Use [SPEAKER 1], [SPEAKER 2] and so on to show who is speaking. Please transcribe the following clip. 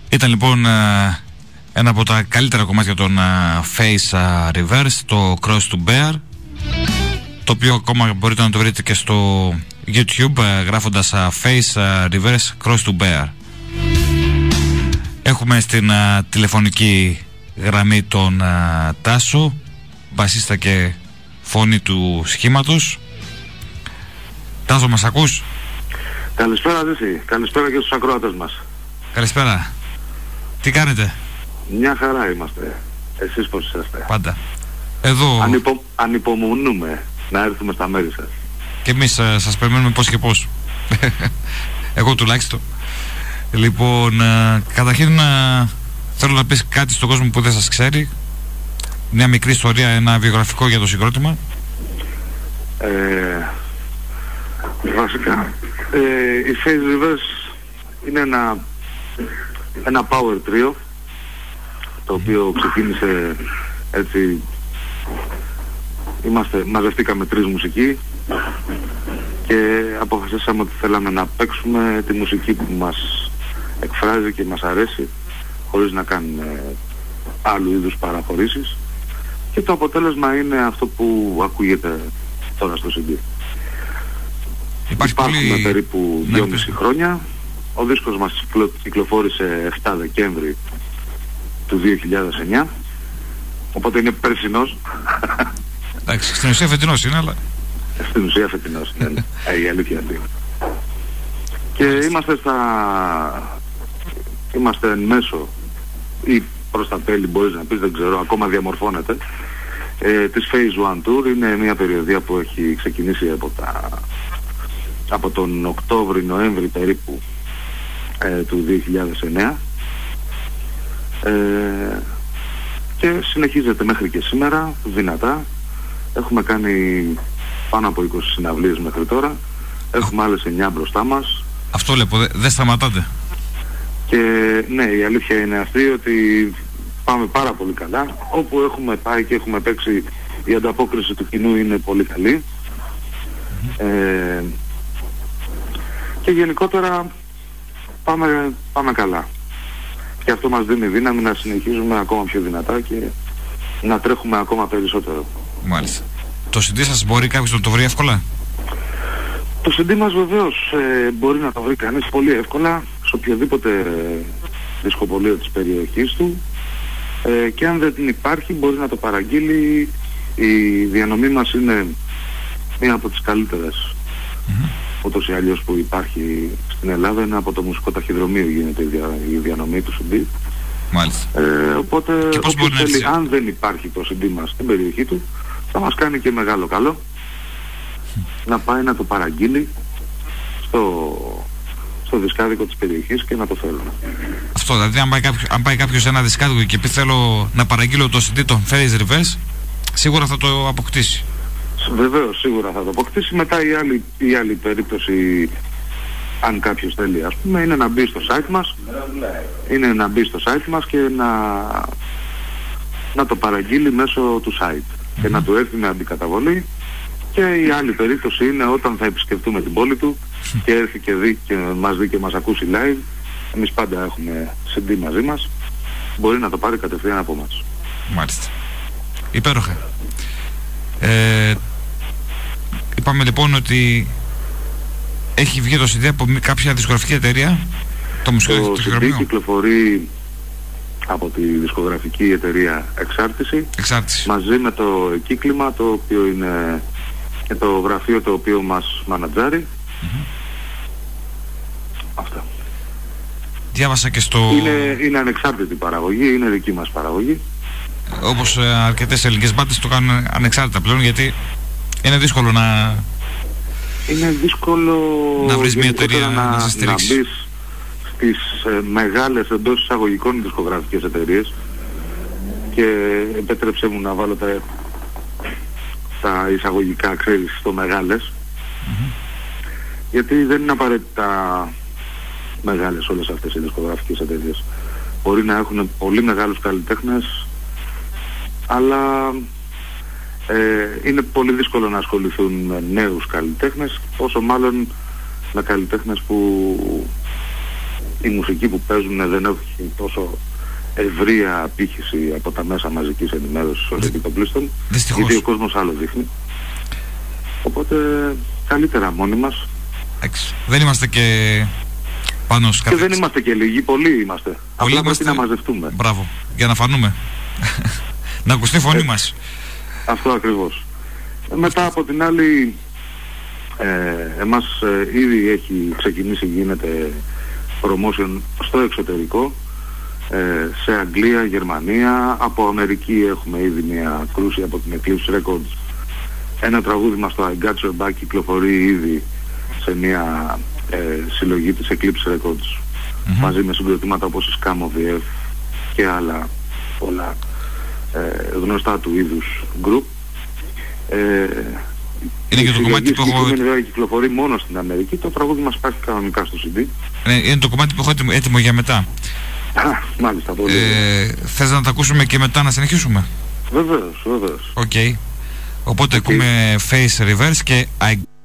[SPEAKER 1] Ήταν λοιπόν ένα από τα καλύτερα κομμάτια των Face Reverse, το Cross to Bear, το οποίο ακόμα μπορείτε να το βρείτε και στο YouTube γράφοντας Face Reverse Cross to Bear. Έχουμε στην τηλεφωνική γραμμή τον Τάσο, μπασίστα και φωνή του σχήματος. Τάσο, μας ακούς?
[SPEAKER 2] Καλησπέρα Δύση, καλησπέρα και στους ακροατές μας.
[SPEAKER 1] Καλησπέρα. Τι κάνετε?
[SPEAKER 2] Μια χαρά είμαστε. Εσείς πώς είσαστε?
[SPEAKER 1] Πάντα. Εδώ
[SPEAKER 2] ανυπομονούμε να έρθουμε στα μέρη σας.
[SPEAKER 1] Και εμείς σας περιμένουμε πώς και πώς. Εγώ τουλάχιστον. Λοιπόν, καταρχήν θέλω να πεις κάτι στον κόσμο που δεν σας ξέρει. Μια μικρή ιστορία, ένα βιογραφικό για το συγκρότημα.
[SPEAKER 2] Βασικά η Face Reverse είναι ένα power trio, το οποίο ξεκίνησε έτσι. Μαζευτήκαμε τρεις μουσικοί και αποφασίσαμε ότι θέλαμε να παίξουμε τη μουσική που μας εκφράζει και μας αρέσει, χωρίς να κάνουμε άλλου είδους παραχωρήσεις, και το αποτέλεσμα είναι αυτό που ακούγεται τώρα στο CD. Υπάρχουμε περίπου 2,5 χρόνια. Ο δίσκος μας κυκλοφόρησε 7 Δεκέμβρη του 2009, οπότε είναι περσινός.
[SPEAKER 1] Εντάξει, στην ουσία φετινός είναι, αλλά...
[SPEAKER 2] Στην ουσία φετινός είναι, η αλήθεια αυτή. Και είμαστε εν μέσω ή προς τα τέλη, μπορείς να πεις, δεν ξέρω, ακόμα διαμορφώνεται, της Phase One Tour. Είναι μια περιοδία που έχει ξεκινήσει από τον Οκτώβρη-Νοέμβρη περίπου του 2009 και συνεχίζεται μέχρι και σήμερα δυνατά. Έχουμε κάνει πάνω από 20 συναυλίες μέχρι τώρα. Έχουμε άλλες 9 μπροστά μας.
[SPEAKER 1] Αυτό λέω, δεν σταματάτε.
[SPEAKER 2] Και ναι, η αλήθεια είναι αυτή, ότι πάμε πάρα πολύ καλά. Όπου έχουμε πάει και έχουμε παίξει, η ανταπόκριση του κοινού είναι πολύ καλή. Και γενικότερα πάμε καλά. Και αυτό μας δίνει δύναμη να συνεχίζουμε ακόμα πιο δυνατά και να τρέχουμε ακόμα περισσότερο.
[SPEAKER 1] Μάλιστα. Το CD σας μπορεί κάποιος να το βρει εύκολα?
[SPEAKER 2] Το CD μας βεβαίως μπορεί να το βρει κανείς πολύ εύκολα σε οποιοδήποτε δισκοπωλείο της περιοχής του, και αν δεν υπάρχει μπορεί να το παραγγείλει. Η διανομή μας είναι μία από τις καλύτερες ούτως ή αλλιώς που υπάρχει στην Ελλάδα. Είναι από το Μουσικό Ταχυδρομείο γίνεται η διανομή του CD.
[SPEAKER 1] Μάλιστα.
[SPEAKER 2] Οπότε όποιος θέλει, αν δεν υπάρχει το CD μας στην περιοχή του, θα μας κάνει και μεγάλο καλό να πάει να το παραγγείλει στο δισκάδικο της περιοχής και να το θέλουμε.
[SPEAKER 1] Αυτό, δηλαδή αν πάει κάποιος σε ένα δισκάδικο και πει θέλω να παραγγείλω το CD των Face Reverse, σίγουρα θα το αποκτήσει. Βεβαίως,
[SPEAKER 2] σίγουρα θα το αποκτήσει. Μετά η άλλη περίπτωση, αν κάποιος θέλει, ας πούμε, είναι να μπει στο site μας, και να το παραγγείλει μέσω του site και να του έρθει με αντικαταβολή. Και η άλλη περίπτωση είναι όταν θα επισκεφτούμε την πόλη του και έρθει και μας δει και μας ακούσει live. Εμείς πάντα έχουμε CD μαζί μας, μπορεί να το πάρει κατευθείαν από μας.
[SPEAKER 1] Μάλιστα. Υπέροχα. Είπαμε λοιπόν ότι έχει βγει το CD από κάποια δισκογραφική εταιρεία. Το
[SPEAKER 2] CD κυκλοφορεί από τη δισκογραφική εταιρεία Εξάρτηση. Μαζί με το κύκλιμα, το οποίο είναι και το γραφείο το οποίο μας μανατζάρει. Αυτά.
[SPEAKER 1] Διάβασα και στο...
[SPEAKER 2] Είναι ανεξάρτητη παραγωγή, είναι δική μας παραγωγή.
[SPEAKER 1] Όπως αρκετές ελληνικές μπάντες το κάνουν ανεξάρτητα πλέον, γιατί είναι δύσκολο να... να βρεις μια εταιρεία να σε στηρίξει.
[SPEAKER 2] Να μπεις στις μεγάλες εντός εισαγωγικών δισκογραφικές εταιρείες, και επέτρεψέ μου να βάλω τα εισαγωγικά, ξέρεις, στο μεγάλες, γιατί δεν είναι απαραίτητα μεγάλες όλες αυτές οι δισκογραφικές εταιρείες. Μπορεί να έχουν πολύ μεγάλους καλλιτέχνες, αλλά είναι πολύ δύσκολο να ασχοληθούν με νέους καλλιτέχνες, όσο μάλλον με καλλιτέχνες που η μουσική που παίζουν δεν έχει τόσο ευρεία απήχηση από τα μέσα μαζικής ενημέρωσης ως επιτοπλίστων, γιατί ο κόσμος άλλο δείχνει. Οπότε καλύτερα μόνοι μας.
[SPEAKER 1] Δεν είμαστε και πάνω
[SPEAKER 2] και δεν είμαστε και λίγοι, πολλοί είμαστε.
[SPEAKER 1] Πολλοί
[SPEAKER 2] απλά πρέπει να μαζευτούμε.
[SPEAKER 1] Μπράβο, για να φανούμε. Να ακουστεί η φωνή μας.
[SPEAKER 2] Αυτό ακριβώς. Μετά από την άλλη, εμάς ήδη έχει ξεκινήσει, γίνεται promotion στο εξωτερικό, σε Αγγλία, Γερμανία, από Αμερική έχουμε ήδη μια κρούση από την Eclipse Records. Ένα τραγούδι μας, το I Got Your Back, κυκλοφορεί ήδη σε μια συλλογή της Eclipse Records, μαζί με συγκροτήματα όπως η Scam of the F και άλλα πολλά γνωστά του είδους group.
[SPEAKER 1] Είναι και το κομμάτι που έχω...
[SPEAKER 2] κυκλοφορεί μόνο στην Αμερική, το τραγούδι μας υπάρχει κανονικά στο CD.
[SPEAKER 1] Είναι το κομμάτι που έχω έτοιμο για μετά.
[SPEAKER 2] Μάλιστα, πολύ.
[SPEAKER 1] Θες να τα ακούσουμε και μετά να συνεχίσουμε?
[SPEAKER 2] Βεβαίως, βεβαίως.
[SPEAKER 1] Οκ. Οπότε ακούμε Face Reverse και I